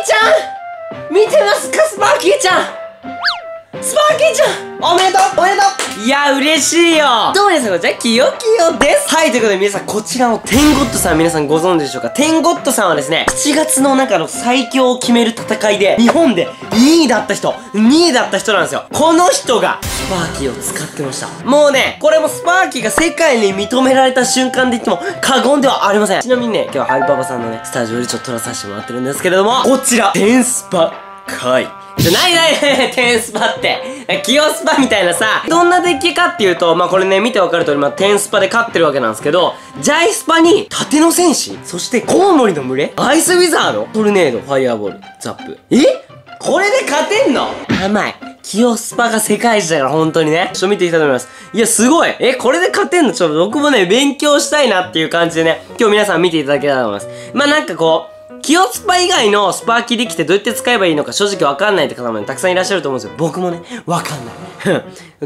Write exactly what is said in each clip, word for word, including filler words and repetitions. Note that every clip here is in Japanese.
ーちゃん見てますか、スパーキーちゃん。スパーキーちゃんおめでとうおめでとう。いや、嬉しいよ。どうも皆さん、こんにちは、きよきよです。はい、ということで皆さん、こちらのテンゴッドさん、皆さんご存知でしょうか。テンゴッドさんはですね、しちがつの中の最強を決める戦いで、日本でにいだった人、にいだった人なんですよ。この人が、スパーキーを使ってました。もうね、これもスパーキーが世界に認められた瞬間で言っても過言ではありません。ちなみにね、今日はハリパパさんのね、スタジオでちょっと撮らさせてもらってるんですけれども、こちら、テンスパ回。ちょ、なになになにテンスパって。キヨスパみたいなさ、どんなデッキかっていうと、まあ、これね、見てわかる通り、まあ、テンスパで勝ってるわけなんですけど、ジャイスパに、盾の戦士、そしてコウモリの群れ、アイスウィザード、トルネード、ファイアーボール、ザップ。えこれで勝てんの？甘い。キヨスパが世界一だから、本当にね。ちょっと見ていきたいと思います。いや、すごい。え、これで勝てんの？ちょっと僕もね、勉強したいなっていう感じでね、今日皆さん見ていただけたらと思います。まあ、なんかこう、キヨスパ以外のスパーキーデッキってどうやって使えばいいのか正直わかんないって方もね、たくさんいらっしゃると思うんですよ。僕もね、わかんない。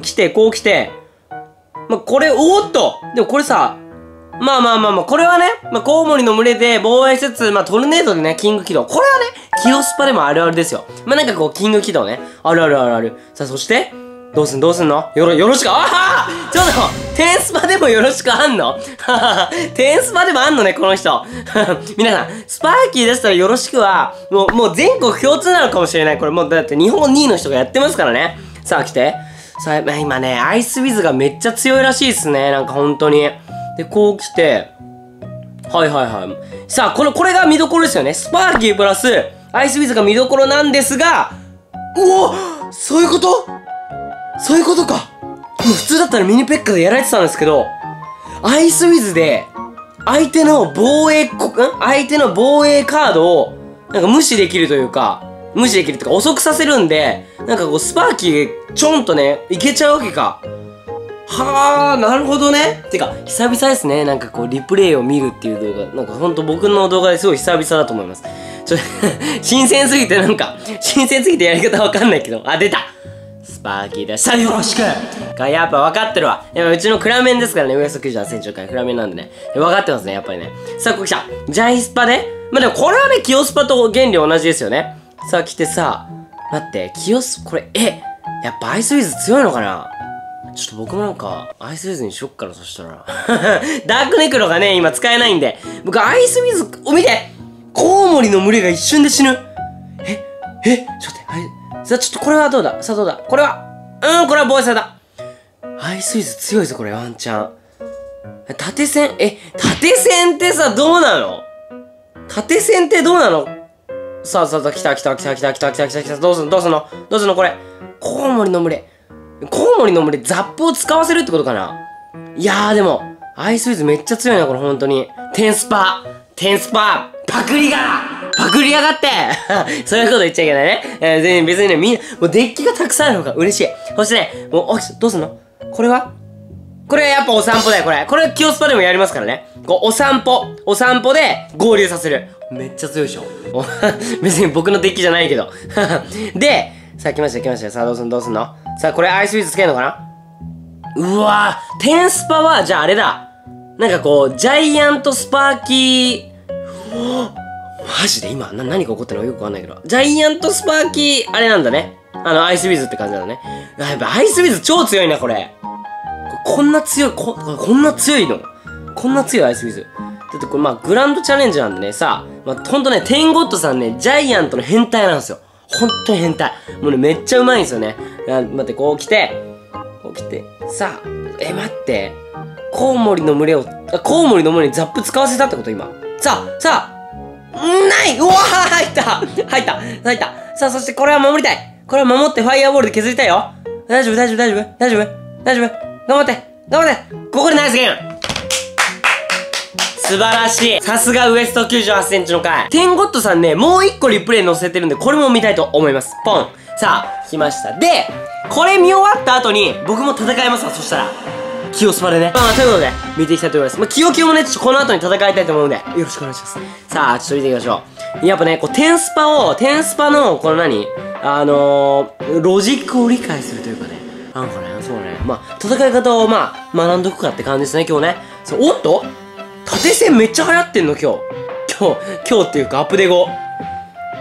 来て、こう来て、まあ、これ、おーっとでもこれさ、まあまあまあまあ、これはね、まあ、コウモリの群れで防衛しつつ、まあ、トルネードでね、キング起動。これはね、キヨスパでもあるあるですよ。まあ、なんかこう、キング起動ね。あるあるあるある。さあ、そして、どうすんどうすんのよろ、よろしく、あはーちょっと、テンスパでもよろしくあんのははテンスパでもあんのね、この人。皆さん、スパーキー出したらよろしくは、もう、もう全国共通なのかもしれない。これもう、だって日本にいの人がやってますからね。さあ、来て。さあ、今ね、アイスウィズがめっちゃ強いらしいっすね。なんか本当に。で、こう来て、はいはいはい。さあ、この、これが見どころですよね。スパーキープラス、アイスウィズが見どころなんですが、うおそういうことそういうことか。もう普通だったらミニペッカでやられてたんですけど、アイスウィズで、相手の防衛こ、ん相手の防衛カードを、なんか無視できるというか、無視できるというか遅くさせるんで、なんかこうスパーキーちょんとね、いけちゃうわけか。はあ、なるほどね。てか、久々ですね。なんかこう、リプレイを見るっていう動画。なんかほんと僕の動画ですごい久々だと思います。ちょ、新鮮すぎてなんか、新鮮すぎてやり方わかんないけど。あ、出たスパーキーだ。さあ、よろしくやっぱ分かってるわ。やっぱうちのクラメンですからね。ウエストきゅうじゅうはちセンチの回クラメンなんでね。分かってますね、やっぱりね。さあ、ここ来た。ジャイスパで。まあ、でもこれはね、キヨスパと原理同じですよね。さあ、来てさ、待って、キヨス、これ、え、やっぱアイスウィズ強いのかな？ちょっと僕もなんか、アイスウィズにしよっから、そしたら。ダークネクロがね、今使えないんで。僕、アイスウィズ、お、見てコウモリの群れが一瞬で死ぬ。ええちょっと待って、はい。さあ、ちょっとこれはどうださあどうだこれはうーん、これは防衛された。アイスウィズ強いぞ、これ、ワンチャン。縦線、え、縦線ってさ、どうなの縦線ってどうなのさあさあさあ、来た来た来た来た来た来た来た来た、どうすんのどうすんのどうすんのこれ。コウモリの群れ。コウモリの群れ、ザップを使わせるってことかないやーでも、アイスウィズめっちゃ強いな、これ、ほんとに。テンスパテンスパパクリがパクリやがってそういうこと言っちゃいけないね。えー、全然別にね、みんな、もうデッキがたくさんあるのが嬉しい。そしてね、もう、お、どうすんのこれはこれやっぱお散歩だよ、これ。これ、キヨスパでもやりますからね。こう、お散歩。お散歩で合流させる。めっちゃ強いでしょ。別に僕のデッキじゃないけど。で、さあ来ました来ました。さあどうすんのどうすんのさあこれアイスウィズつけるのかなうわぁ、テンスパは、じゃああれだ。なんかこう、ジャイアントスパーキー、マジで今、な、何が起こったのかよくわかんないけど。ジャイアントスパーキー、あれなんだね。あの、アイスウィズって感じなんだね。やっぱアイスウィズ超強いな、これ。こんな強い、こ、こんな強いのこんな強いアイスウィズ。だってこれまあ、グランドチャレンジなんでね、さ、まあ、ほんとね、テンゴッドさんね、ジャイアントの変態なんですよ。ほんとに変態。もうね、めっちゃうまいんですよね。あ、待って、こう来て、こう来て、さあ、え、待って。コウモリの群れを、あ、コウモリの群れにザップ使わせたってこと今。さあ、さあ、んない、うわー入った入った入ったさあ、そしてこれは守りたいこれは守ってファイアーボールで削りたいよ大丈夫大丈夫大丈夫大丈夫大丈夫頑張って頑張ってここでナイスゲーム素晴らしいさすがウエストきゅうじゅうはちセンチの回テンゴッドさんね、もう一個リプレイ載せてるんで、これも見たいと思います。ポンさあ、来ました。で、これ見終わった後に、僕も戦いますわ、そしたら。キヨスパでね。まあ、ということで、見ていきたいと思います。まあ、キヨキヨもね、ちょっとこの後に戦いたいと思うんで、よろしくお願いします。さあ、ちょっと見ていきましょう。やっぱね、こう、テンスパを、テンスパの、この何あのー、ロジックを理解するというかね。なんかね、そうね。まあ、戦い方を、まあ、学んどくかって感じですね、今日ね。そう、おっと縦線めっちゃ流行ってんの、今日。今日、今日っていうか、アップデ後。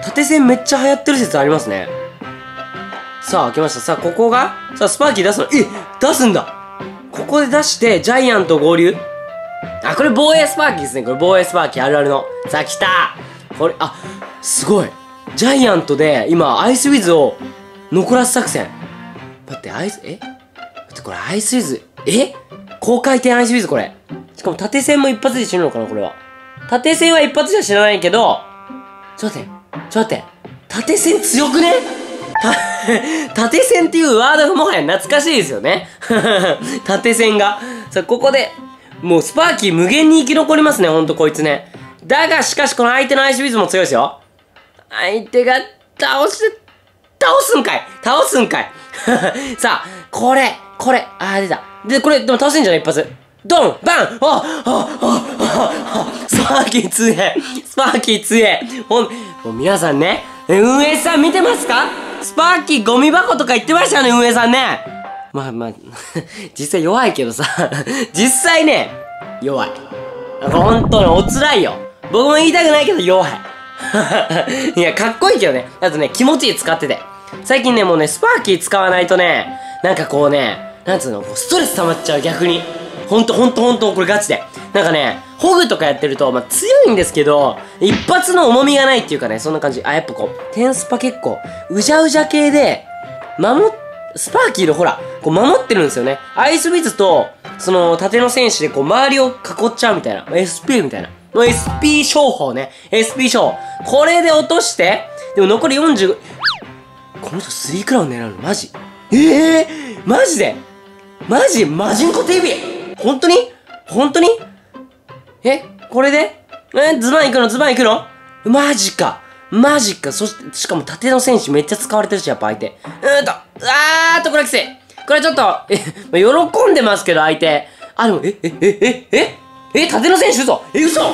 縦線めっちゃ流行ってる説ありますね。さあ、開けました。さあ、ここが、さあ、スパーキー出すの。え出すんだここで出して、ジャイアント合流。あ、これ防衛スパーキーですね。これ防衛スパーキーあるあるの。さあ、来たこれ、あ、すごい。ジャイアントで、今、アイスウィズを残らす作戦。待って、アイス、え待って、これアイスウィズ、え高回転アイスウィズこれ。しかも縦線も一発で死ぬのかなこれは。縦線は一発じゃ死なないけど、ちょっと待って、ちょっと待って。縦線強くねた、縦線っていうワードがもはや懐かしいですよね。縦線が。さあ、ここで、もうスパーキー無限に生き残りますね、ほんとこいつね。だが、しかしこの相手のアイスウィズも強いですよ。相手が倒して、倒すんかい倒すんかいさあ、これ、これ、あー出た。で、これ、でも倒せんじゃない一発。ドンバンあああスパーキー強えスパーキー強えほん、もう皆さんね、運営さん見てますか？スパーキーゴミ箱とか言ってましたね、運営さんね。まあまあ、実際弱いけどさ、実際ね、弱い。ほんとね、おつらいよ。僕も言いたくないけど弱い。いや、かっこいいけどね。あとね、気持ちいい使ってて。最近ね、もうね、スパーキー使わないとね、なんかこうね、なんつうの、こうストレス溜まっちゃう、逆に。ほんとほんとほんと、これガチで。なんかね、ホグとかやってると、まあ、強いんですけど、一発の重みがないっていうかね、そんな感じ。あ、やっぱこう、テンスパ結構、うじゃうじゃ系で、守っ、スパーキーのほら、こう守ってるんですよね。アイスウィズと、その、縦の戦士でこう、周りを囲っちゃうみたいな。エスピー みたいな。エスピー 商法ね。エスピー 商法。これで落として、でも残りよんじゅうご、この人スリークラウン狙うのマジええー、マジでマジマジンコ ティーブイ 本当に本当にえこれでえズバン行くのズバン行くのマジかマジかそして、しかも縦の選手めっちゃ使われてるし、やっぱ相手。うーんと、あーっと、これきつい。これちょっと、え、喜んでますけど、相手。あ、でも、え、え、え、え、え、え、縦の選手嘘え、嘘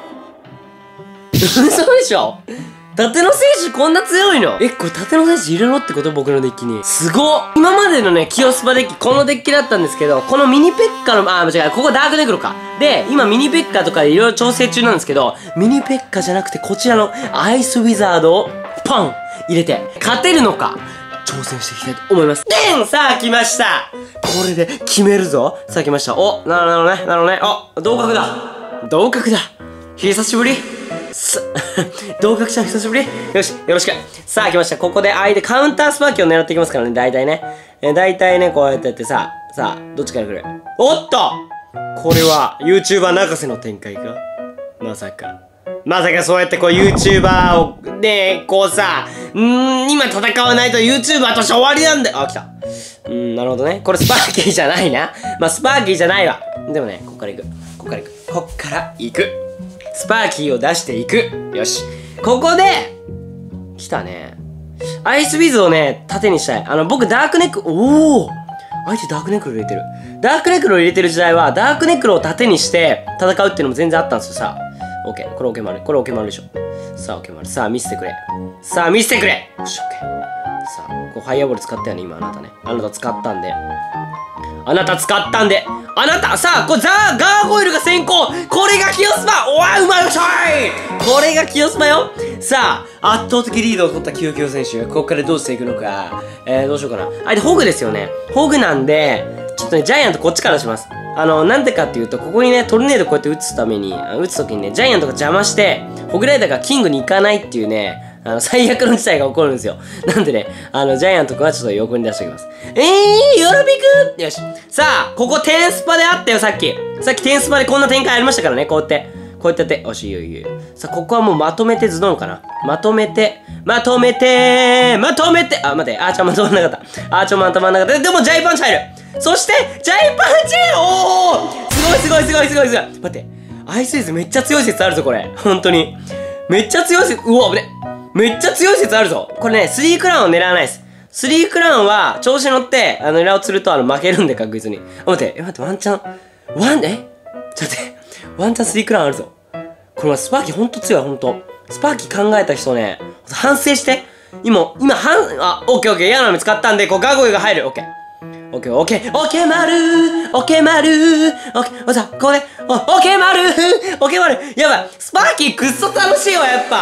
嘘でしょ縦の選手こんな強いのえ、これ縦の選手入れろってこと僕のデッキに。すごっ今までのね、キヨスパデッキ、このデッキだったんですけど、このミニペッカの、あー、間違え、ここダークネクロか。で、今ミニペッカとかでいろいろ調整中なんですけど、ミニペッカじゃなくてこちらのアイスウィザードをパン入れて、勝てるのか挑戦していきたいと思います。でんさあ来ましたこれで決めるぞさあ来ました。お、なるほどね、なるほどね。あ、同格だ同格だ久しぶりさ、同格ちゃん久しぶりよし、よろしく。さあ来ました。ここで相手カウンタースパーキーを狙っていきますからね、大体ね。えー、大体ね、こうやってやってさ、さあ、どっちから来るおっとこれは YouTuber 泣かせの展開かまさか。まさかそうやってこう YouTuber をね、こうさ、うーん、今戦わないと YouTuber として終わりなんだよ。あ、来た。うん、なるほどね。これスパーキーじゃないな。まあ、スパーキーじゃないわ。でもね、こっから行く。こっから行く。こっから行く。スパーキーを出していく。よし。ここで、来たね。アイスウィズをね、縦にしたい。あの、僕ダークネック、おお相手ダークネクロ入れてる。ダークネクロ入れてる時代は、ダークネクロを縦にして戦うっていうのも全然あったんですよ、さあ。オッケー。これオッケー丸。これオッケー丸でしょ。さあ、オッケー丸。さあ、見せてくれ。さあ、見せてくれよし、オッケー。さあ、こうファイアボール使ったよね、今あなたね。あなた使ったんで。あなた使ったんで。あなた、さあ、これザー、ガーゴイルが先行これがキヨスパおわ、うまいよしょいこれがキヨスパよさあ、圧倒的リードを取ったキヨキヨ選手。ここからどうしていくのか。えー、どうしようかな。あれでホグですよね。ホグなんで、ちょっとね、ジャイアントこっちからします。あの、なんでかっていうと、ここにね、トルネードこうやって撃つために、撃つときにね、ジャイアントが邪魔して、ホグライダーがキングに行かないっていうね、あの、最悪の事態が起こるんですよ。なんでね、あの、ジャイアントくんはちょっと横に出しておきます。えー、よろぴくよし。さあ、ここテンスパであったよ、さっき。さっきテンスパでこんな展開ありましたからね、こうやって。こうやってやって。よし、いいよいいよ。さあ、ここはもうまとめてズドンかな。まとめて、まとめてまとめてあ、待って、あーちゃんまとまんなかった。あーちゃんまとまんなかった。でも、ジャイパンチ入るそして、ジャイパンチおーすごいすごいすごいすごいすごい待って、アイスウィズめっちゃ強い説あるぞ、これ。本当に。めっちゃ強い説、うわ、危ね。めっちゃ強い説あるぞ。これね、スリークラウンを狙わないです。スリークラウンは、調子乗って、あの、狙おうとすると、あの、負けるんで、確実に。あ、待って、え、待って、ワンチャン、ワン、えちょっと待って、ワンチャンスリークラウンあるぞ。これ、スパーキーほんと強い、ほんと。スパーキー考えた人ね、反省して。今、今、反、あ、オッケーオッケー、嫌なの見つかったんで、こう、ガーゴイが入る。オッケー。オッケーオッケー、オッケー丸オッケー丸オッケー、さあ、ここで、オッケー丸オッケー丸やばい、スパーキーくっそ楽しいわ、やっぱ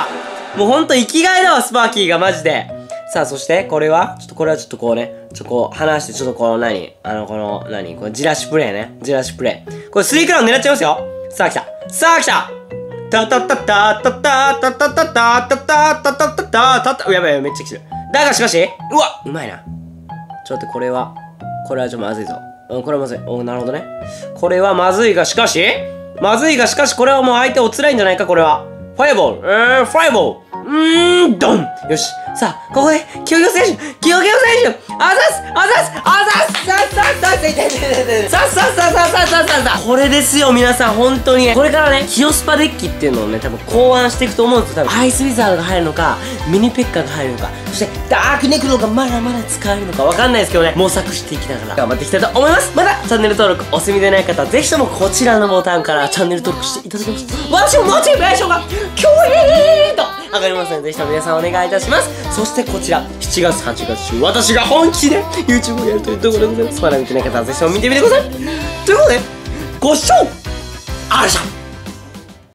もうほんと生きがいだわ、スパーキーがマジで。さあ、そして、これはちょっとこれはちょっとこうね、ちょっとこう、離して、ちょっとこの何あの、この、何これ、じらしプレイね。じらしプレイ。これ、スリークラウン狙っちゃいますよ。さあ、来た。さあ、来たタタタタタタタタタタタタタタタタタタタやばいやばい、めっちゃ来てる。だがしかし、うわうまいな。ちょっとこれは、これはちょっとまずいぞ。うん、これはまずい。おなるほどね。これはまずいがしかし、まずいがしかし、これはもう相手お辛いんじゃないか、これは。ファイアボール。えー、ファイアボール。うーん、ドンよし。さあ、ここで、キヨキヨ選手キヨキヨ選手あざすあざすあざすさあさあさあさあさあさあさあさあさあさあさあさあこれですよ、皆さん、本当に。これからね、キヨスパデッキっていうのをね、多分考案していくと思うんですよ。多分、アイスウィザードが入るのか、ミニペッカが入るのか、そして、ダークネクロがまだまだ使えるのかわかんないですけどね、模索していきながら頑張っていきたいと思います。また、チャンネル登録お済みでない方は、ぜひともこちらのボタンからチャンネル登録していただきます。私もモチベーションが、キョエーと上がりますので、ぜひとも皆さんお願いいたします。そしてこちら、しちがつ、はちがつ中、私が本気で YouTube をやるというところでございます。まだ見てない方はぜひとも見てみてください。ということで、ご視聴ありがとうございました。